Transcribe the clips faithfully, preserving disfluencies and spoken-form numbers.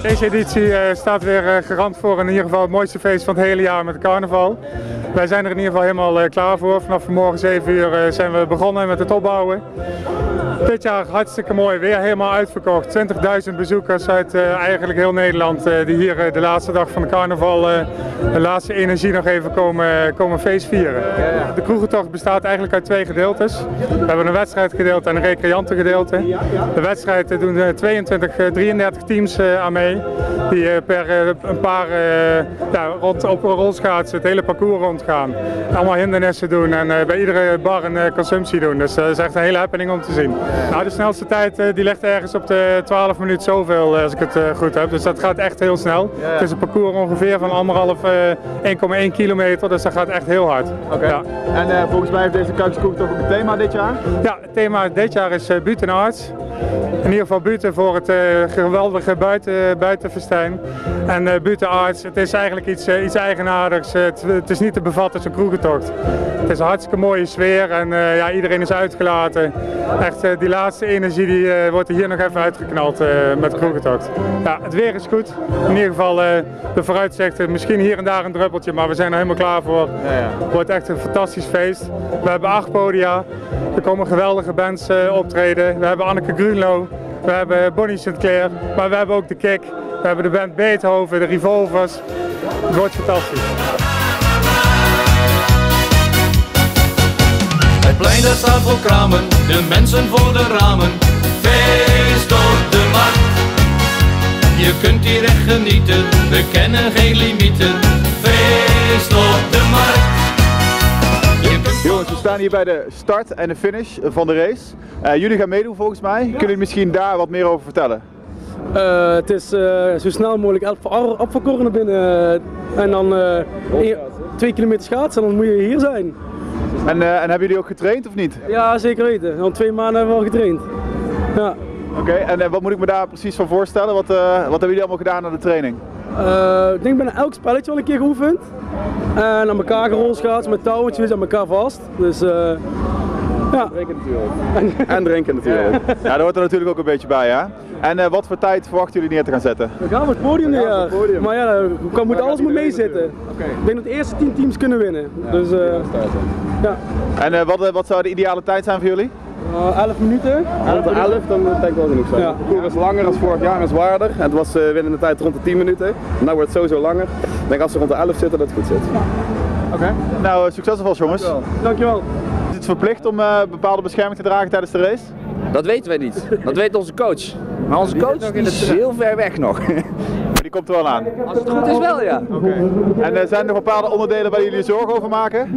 Deze editie uh, staat weer uh, garant voor in ieder geval het mooiste feest van het hele jaar met de carnaval. Wij zijn er in ieder geval helemaal uh, klaar voor. Vanaf vanmorgen zeven uur uh, zijn we begonnen met het opbouwen. Dit jaar hartstikke mooi weer, helemaal uitverkocht. twintigduizend bezoekers uit uh, eigenlijk heel Nederland uh, die hier uh, de laatste dag van de carnaval uh, de laatste energie nog even komen, komen feestvieren. De kroegentocht bestaat eigenlijk uit twee gedeeltes. We hebben een wedstrijdgedeelte en een recreantengedeelte. De wedstrijd uh, doen uh, tweeëntwintig, uh, drieëndertig teams uh, aan mee. Die uh, per uh, een paar uh, ja, rond, op rolschaatsen het hele parcours rondgaan. Allemaal hindernissen doen en uh, bij iedere bar een uh, consumptie doen. Dus dat uh, is echt een hele happening om te zien. Nou, de snelste tijd uh, die ligt ergens op de twaalf minuten zoveel uh, als ik het uh, goed heb. Dus dat gaat echt heel snel. Ja, ja. Het is een parcours ongeveer van anderhalf, uh, één komma één kilometer, dus dat gaat echt heel hard. Oké. Okay. Ja. En uh, volgens mij heeft deze Kuikse toch ook een thema dit jaar? Ja, het thema dit jaar is uh, Buiten Arts. In ieder geval buiten voor het uh, geweldige buiten, buitenfestijn. En uh, buiten arts, het is eigenlijk iets, uh, iets eigenaardigs. Uh, het, het is niet te bevatten als een kroegentocht. Het is een hartstikke mooie sfeer en uh, ja, iedereen is uitgelaten. Echt, uh, die laatste energie die, uh, wordt er hier nog even uitgeknald uh, met de kroegentocht. Ja, het weer is goed. In ieder geval uh, de vooruitzichten, misschien hier en daar een druppeltje, maar we zijn er helemaal klaar voor. Ja, ja. Het wordt echt een fantastisch feest. We hebben acht podia. Er komen geweldige bands uh, optreden. We hebben Anneke Grunlo, we hebben Bonnie Sinclair, maar we hebben ook de Kick. We hebben de band Beethoven, de Revolvers. Het wordt fantastisch. Het plein dat staat vol kramen, de mensen voor de ramen. Feest op de markt. Je kunt hier echt genieten, we kennen geen limieten. Feest op de markt. Jongens, we staan hier bij de start en de finish van de race. Uh, jullie gaan meedoen volgens mij. Kunnen jullie misschien daar wat meer over vertellen? Uh, het is uh, zo snel mogelijk opverkoren naar binnen uh, en dan uh, een, twee kilometer schaatsen en dan moet je hier zijn. En, uh, en hebben jullie ook getraind of niet? Ja, zeker weten. Al twee maanden hebben we al getraind. Ja. Oké, okay, en uh, wat moet ik me daar precies van voorstellen? Wat, uh, wat hebben jullie allemaal gedaan aan de training? Uh, ik denk bijna elk spelletje al een keer geoefend. En aan elkaar gerolschaatst met touwtjes aan elkaar vast. Dus uh, ja. Drinken natuurlijk. En drinken natuurlijk. Ja, daar hoort er natuurlijk ook een beetje bij, hè? En uh, wat voor tijd verwachten jullie neer te gaan zetten? We gaan op het podium dit jaar. Maar ja, kan, moet, alles moet meezitten. Okay. Ik denk dat de eerste tien teams kunnen winnen. Ja, dus, uh, ja. En uh, wat, wat zou de ideale tijd zijn voor jullie? Uh, elf minuten. Rond de elf, dan denk ik wel genoeg zijn. Ja. Het parcours is langer dan vorig jaar en zwaarder. En het was uh, winnende tijd rond de tien minuten. Nu wordt het sowieso langer. Ik denk als ze rond de elf zitten dat het goed zit. Ja. Oké. Okay. Nou, succes alvast jongens. Dankjewel. Dankjewel. Is het verplicht om uh, bepaalde bescherming te dragen tijdens de race? Dat weten wij niet. Dat weet onze coach. Maar onze coach die is heel ver weg nog. Maar die komt er wel aan? Als het goed is wel, ja. Okay. En uh, zijn er bepaalde onderdelen waar jullie je zorgen over maken?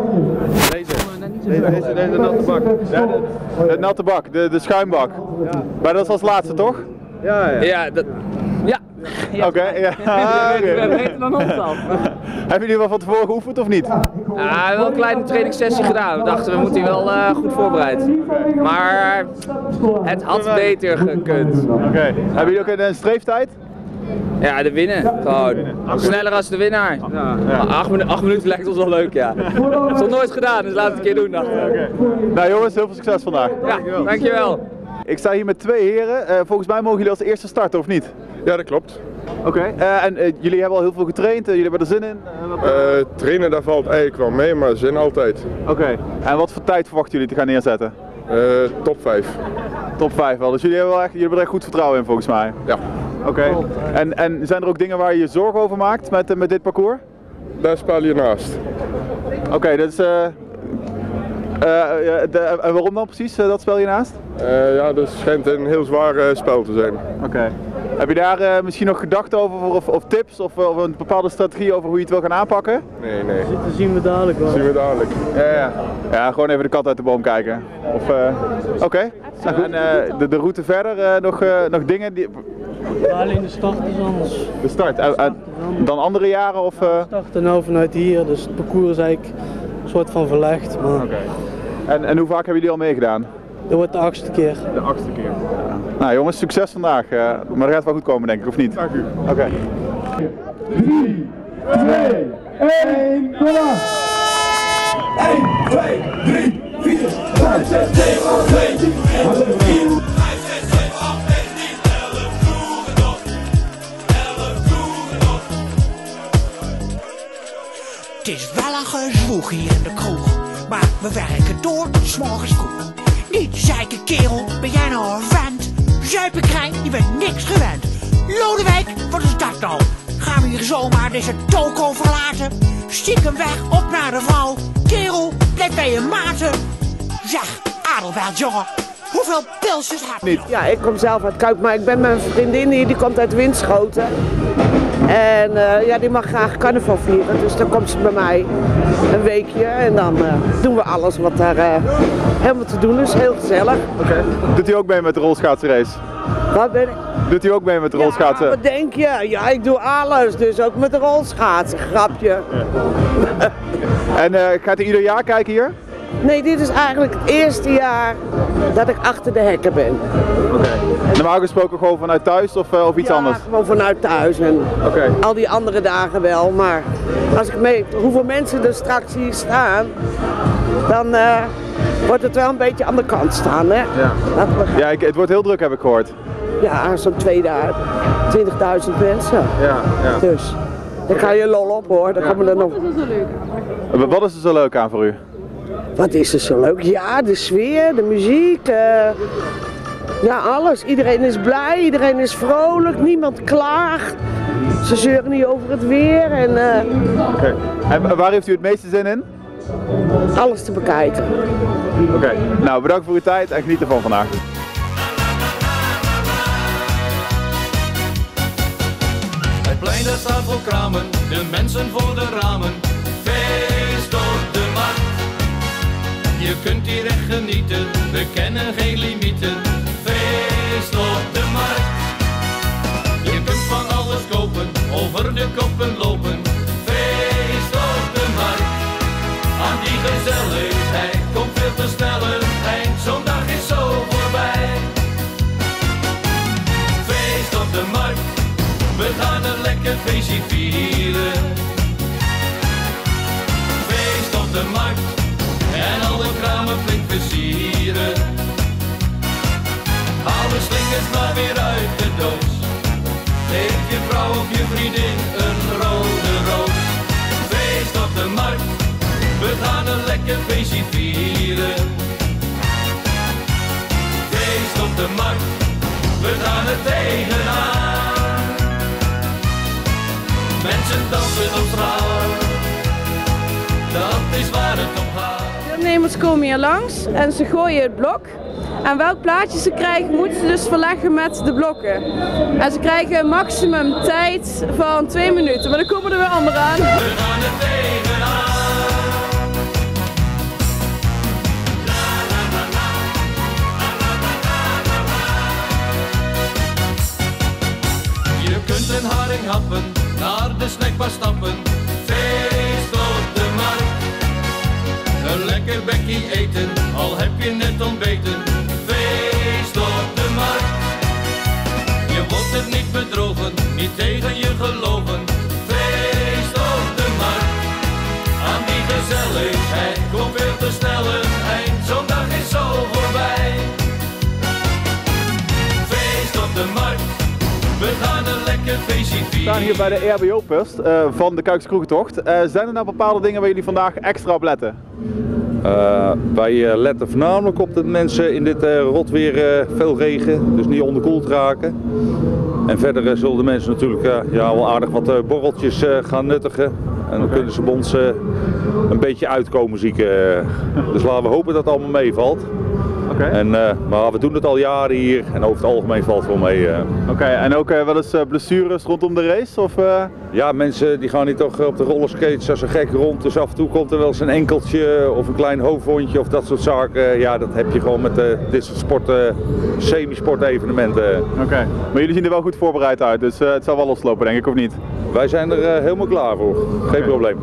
Deze. Deze, deze, deze natte bak. Ja, de, de natte bak, de, de schuimbak. Ja. Maar dat is als laatste toch? Ja, ja. Ja, dat, ja. ja. Oké, okay, ja. We hebben beter dan ons al. Hebben jullie wel van tevoren geoefend of niet? Ja, we hebben wel een kleine trainingssessie gedaan. We dachten we moeten hier wel uh, goed voorbereid. Maar het had beter gekund. Oké. Okay. Hebben jullie ook een, een streeftijd? Ja, de winnen. Gewoon. Sneller als de winnaar. Ja. Ja. Acht, minu acht minuten lijkt ons wel leuk, ja. Dat is nog nooit gedaan, dus laten we het een keer doen. Okay. Nou jongens, heel veel succes vandaag. Ja, dankjewel. Ik sta hier met twee heren. Uh, volgens mij mogen jullie als eerste starten, of niet? Ja, dat klopt. Oké. Okay. Uh, en uh, jullie hebben al heel veel getraind, uh, jullie hebben er zin in? Uh, wat... uh, trainen daar valt eigenlijk wel mee, maar zin altijd. Oké. Okay. En wat voor tijd verwachten jullie te gaan neerzetten? Uh, top vijf. Top vijf wel, dus jullie hebben, wel echt, jullie hebben er echt goed vertrouwen in volgens mij? Ja. Oké. Okay. En, en zijn er ook dingen waar je je zorgen over maakt met, met dit parcours? Daar speel je naast. Oké, okay, dus... Uh, Uh, de, en waarom dan precies, uh, dat spel je naast? Uh, ja, dat schijnt een heel zwaar uh, spel te zijn. Oké. Okay. Heb je daar uh, misschien nog gedachten over, of, of tips, of, of een bepaalde strategie over hoe je het wil gaan aanpakken? Nee, nee. Dat zien we dadelijk wel. Dat zien we dadelijk. Ja, ja. Ja, gewoon even de kat uit de boom kijken. Of, uh, Oké. Okay. Nou, en uh, de, de route verder, uh, nog, uh, nog dingen die... Ja, alleen de start is anders. De start? Uh, uh, dan andere jaren? Of, uh... We starten nou vanuit hier, dus het parcours is eigenlijk een soort van verlegd. Maar... Okay. En, en hoe vaak hebben jullie al meegedaan? Dat wordt de achtste keer. De achtste keer. Ja. Nou jongens, succes vandaag. Uh, maar dat gaat wel goed komen denk ik, of niet? Dank u. Oké. Okay. drie, twee, één, kom maar! één, twee, drie, vier, vijf, zes, zeven, acht, negen, tien, elf, gezwoeg hier in de kroeg. Maar we werken door tot 's morgens vroeg. Niet zeiken kerel, ben jij nou een vent? Zuipen krijg, je bent niks gewend. Lodewijk, wat is dat nou? Gaan we hier zomaar deze toko verlaten? Stiekem weg, op naar de vrouw. Kerel, blijf bij je maten. Zeg, Adelbert jongen, hoeveel pilsjes heb je? Ja, ik kom zelf uit Kuik, maar ik ben met mijn vriendin hier, die komt uit Winschoten. En uh, ja, die mag graag carnaval vieren, dus dan komt ze bij mij een weekje en dan uh, doen we alles wat daar uh, helemaal te doen is. Heel gezellig. Okay. Doet u ook mee met de rolschaatsrace? Wat ben ik? Doet u ook mee met de rolschaatsen? Ja, wat denk je? Ja, ik doe alles, dus ook met de rolschaatsen, grapje. Ja. En uh, gaat u ieder jaar kijken hier? Nee, dit is eigenlijk het eerste jaar dat ik achter de hekken ben. Oké. Okay. Normaal gesproken gewoon vanuit thuis of, uh, of iets ja, anders? Gewoon vanuit thuis en okay. Al die andere dagen wel. Maar als ik meet hoeveel mensen er straks hier staan, dan uh, wordt het wel een beetje aan de kant staan. Hè? Ja, ja ik, het wordt heel druk heb ik gehoord. Ja, zo'n twintigduizend mensen. Ja, ja. Dus daar ga je lol op hoor. Dan ja. Komen er nog... Wat is er zo leuk aan? Wat is er zo leuk aan voor u? Wat is er zo leuk? Ja, de sfeer, de muziek, uh, ja alles. Iedereen is blij, iedereen is vrolijk, niemand klaagt. Ze zeuren niet over het weer. En, uh, okay. En waar heeft u het meeste zin in? Alles te bekijken. Oké, okay. Nou bedankt voor uw tijd en geniet ervan vandaag. Het plein dat staat vol kramen, de mensen voor de ramen. Feest op de markt. Je kunt hier echt genieten, we kennen geen limieten. Feest op de markt. Je kunt van alles kopen, over de koppen lopen. Feest op de markt. Aan die gezelligheid komt veel te snel een eind. Zo'n dag is zo voorbij. Feest op de markt. We gaan een lekker feestje vieren. Feest op de markt. En alle kramen flink versieren. Haal de slingers maar weer uit de doos. Geef je vrouw of je vriendin een rode roos. Feest op de markt. We gaan een lekker feestje vieren. Feest op de markt. We gaan er tegenaan. Mensen dansen op straat. Dat is waar het om gaat. Deelnemers komen hier langs en ze gooien het blok. En welk plaatje ze krijgen, moeten ze dus verleggen met de blokken. En ze krijgen een maximum tijd van twee minuten, maar dan komen er weer anderen aan. We gaan er tegenaan. Je kunt een haring happen, naar de snackbar stappen. Feest op de markt. Een lekker bekkie eten, al heb je net ontbeten. Feest op de markt. Je wordt er niet bedrogen, niet tegen je gelogen. Feest op de markt. Aan die gezelligheid komt veel te snel een eind. Zo'n dag is zo voorbij. Feest op de markt. We gaan een lekker feestje vieren. We staan hier bij de E H B O-post uh, van de Kuikse Kroegentocht. Uh, zijn er nou bepaalde dingen waar jullie vandaag extra op letten? Uh, wij uh, letten voornamelijk op dat mensen in dit uh, rotweer uh, veel regen, dus niet onderkoeld raken. En verder uh, zullen de mensen natuurlijk uh, ja, wel aardig wat uh, borreltjes uh, gaan nuttigen. En dan okay. kunnen ze bij ons uh, een beetje uitkomen zieken. Uh. Dus laten we hopen dat het allemaal meevalt. Okay. En, uh, maar we doen het al jaren hier en over het algemeen valt het wel mee. Uh. Oké, okay, en ook uh, wel eens uh, blessures rondom de race? Of, uh... Ja, mensen die gaan hier toch op de rollerskates als een gek rond. Dus af en toe komt er wel eens een enkeltje of een klein hoofdwondje of dat soort zaken. Ja, dat heb je gewoon met uh, dit soort sport, uh, semi-sport evenementen. Oké, okay. Maar jullie zien er wel goed voorbereid uit, dus uh, het zal wel loslopen denk ik, of niet? Wij zijn er uh, helemaal klaar voor, geen okay. probleem.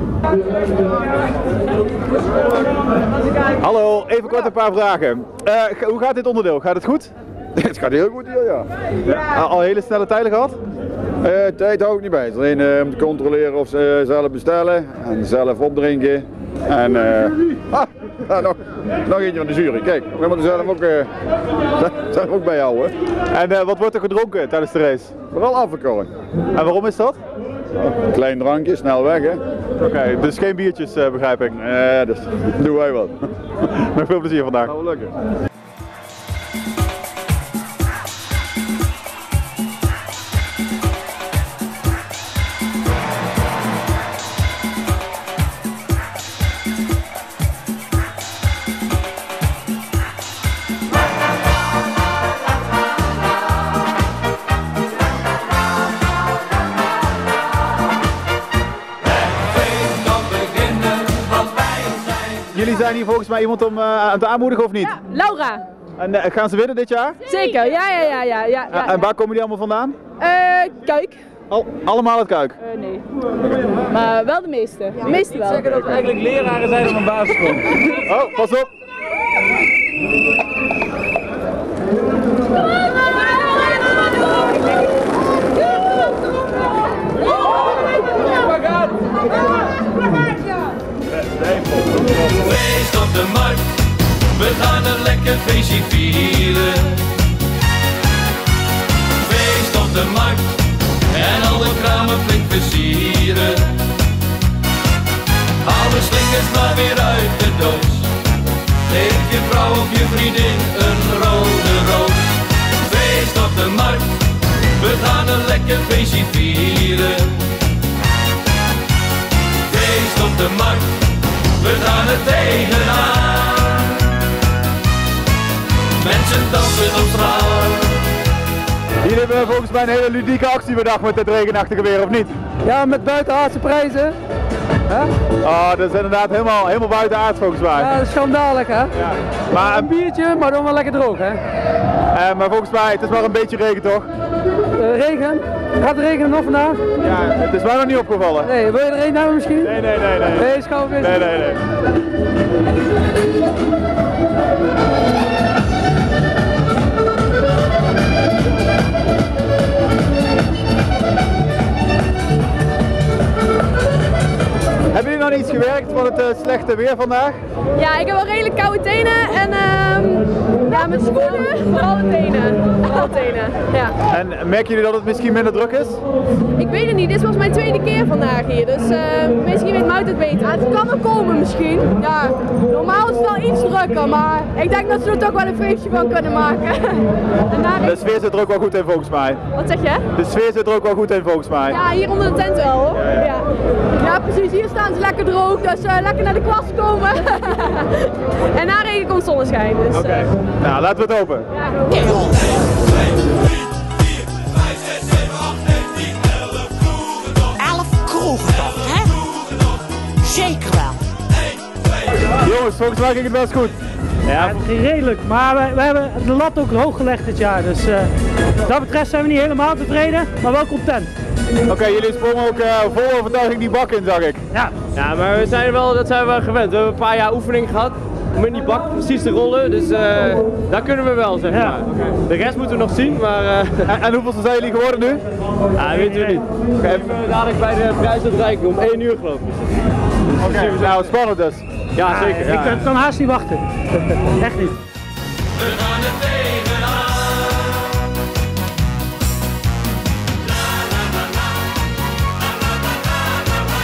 Hallo, even kort een paar vragen. Uh, hoe gaat dit onderdeel? Gaat het goed? Het gaat heel goed hier, ja. ja. Al hele snelle tijden gehad? Uh, tijd hou ik niet bij. Alleen uh, om te controleren of ze uh, zelf bestellen en zelf opdrinken. En uh, ah, ja, nog, nog eentje van de jury. Kijk, we moeten zelf ook, uh, zelf ook bijhouden. En uh, wat wordt er gedronken tijdens de race? Vooral afvalkoren. En waarom is dat? Een klein drankje, snel weg hè. Oké, okay, dus geen biertjes uh, begrijp ik? Nee, dus doen wij wel. Nog veel plezier vandaag. Nou, lukken. Jullie zijn hier volgens mij iemand om uh, aan te aanmoedigen of niet? Ja, Laura. En uh, gaan ze winnen dit jaar? Zeker, ja, ja, ja, ja. ja, ja. Uh, en waar komen die allemaal vandaan? Uh, Kuik. Al, allemaal uit Kuik? Uh, nee. Maar wel de meeste. De meeste wel. Ik zeggen dat we eigenlijk leraren zijn op een basisschool. Oh, pas op. Feest op de markt, we gaan een lekker feestje vieren. Feest op de markt, en alle kramen flink versieren. Haal de slingers maar weer uit de doos. Geef je vrouw of je vriendin een rode roos. Feest op de markt, we gaan een lekker feestje vieren. Feest op de markt, we gaan er tegenaan. Mensen dansen op straat. Jullie hebben volgens mij een hele ludieke actie bedacht met dit regenachtige weer, of niet? Ja, met buitenaardse prijzen. Huh? Oh, dat is inderdaad helemaal, helemaal buitenaards volgens mij. Ja, dat is schandalig hè. Ja. Maar een biertje, maar dan wel lekker droog hè. Uh, maar volgens mij, het is maar een beetje regen toch? Uh, regen? Gaat het regenen nog vandaag? Ja, het is mij nog niet opgevallen. Nee, wil je er een hebben misschien? Nee, nee, nee. Nee, nee schouw weer. Nee, nee, nee. Hebben jullie nog iets gewerkt van het uh, slechte weer vandaag? Ja, ik heb wel redelijk koude tenen en uh, ja, met schoenen vooral de tenen. Vooral tenen, ja. En merken jullie dat het misschien minder druk is? Ik weet het niet, dit is volgens mij mijn tweede keer vandaag hier, dus uh, misschien weet Mout het beter. Ja, het kan er komen misschien. Ja, normaal is het wel iets drukker, maar ik denk dat ze er toch wel een feestje van kunnen maken. En daar de sfeer zit er ook wel goed in volgens mij. Wat zeg je? De sfeer zit er ook wel goed in volgens mij. Ja, hier onder de tent wel hoor. Ja, ja. ja. ja precies, hier staan ze lekker droog, dus uh, lekker naar de klas komen. En na regen komt zonneschijn. Dus, Oké, okay. uh... nou laten we het hopen. Ja. elf kroegen toch, hè? Zeker wel. Jongens, volgens mij ging het best goed. Ja, het ging redelijk, maar we, we hebben de lat ook hoog gelegd dit jaar, dus uh, wat dat betreft zijn we niet helemaal tevreden, maar wel content. Oké, okay, jullie sprongen ook uh, vol overtuiging die bak in, zag ik. Ja, ja maar we zijn wel, dat zijn we wel gewend. We hebben een paar jaar oefening gehad om in die bak precies te rollen, dus uh, daar kunnen we wel, zeg maar. Ja. Okay. De rest moeten we nog zien, maar... Uh... En, en hoeveel zijn jullie geworden nu? Ja, dat weten we niet. Okay. We zijn dadelijk bij de prijsuitreiking om één uur geloof ik. Oké, okay, nou spannend dus. Ja, ja zeker. Ja. Ik kan haast niet wachten. Echt niet. We gaan er tegenaan. La la la la. La la la la la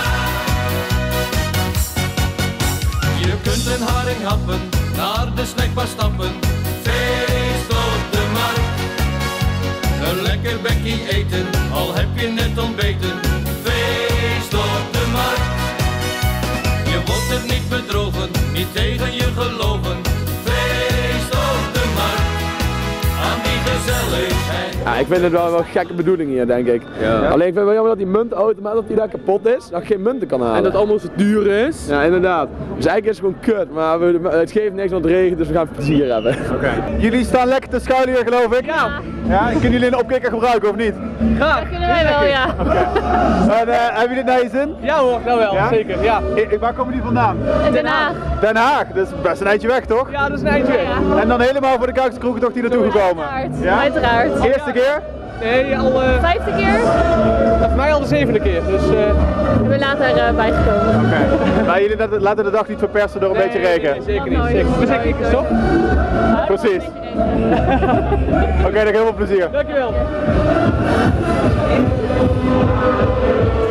la. Je kunt een haring happen, naar de snackbar stappen. Feest op de markt. Een lekker bekkie eten, al heb je net ontbeten. Feest op de markt. Je wordt er niet bedrogen, niet tegen je gelogen. Feest op de markt, aan die gezelligheid. Ja, ik vind het wel een gekke bedoeling hier, denk ik. Ja. Alleen ik vind het wel jammer dat die muntautomaat dat die daar kapot is, dat ik geen munten kan halen. En dat het allemaal zo duur is. Ja, inderdaad. Dus eigenlijk is het gewoon kut, maar we, het geeft niks want het regent, dus we gaan plezier hebben. Okay. Jullie staan lekker te schuilen hier, geloof ik? Ja. Ja, kunnen jullie een opkikker gebruiken of niet? Graag. Dat kunnen wij wel, ja. Okay. En, uh, hebben jullie het naar je zin? Ja hoor, nou wel, ja? Zeker. Ja. I waar komen die vandaan? In Den Haag. Den Haag, dat is best een eindje weg toch? Ja, dat is een eindje weg. Ja. En dan helemaal voor de Kuikse kroegentocht hier naartoe gekomen? Uiteraard. Ja? Uiteraard. Eerste keer? Nee, al... Uh... Vijfde keer? Ja, voor mij al de zevende keer, dus... Uh... Ik ben later uh, bijgekomen. Oké. Okay. Maar jullie laten de dag niet verpersen door een nee, beetje regen? Nee, nee, zeker niet. Zeker. We zijn kikkers, toch? Precies. Oké, okay, dan heel veel plezier. Dankjewel.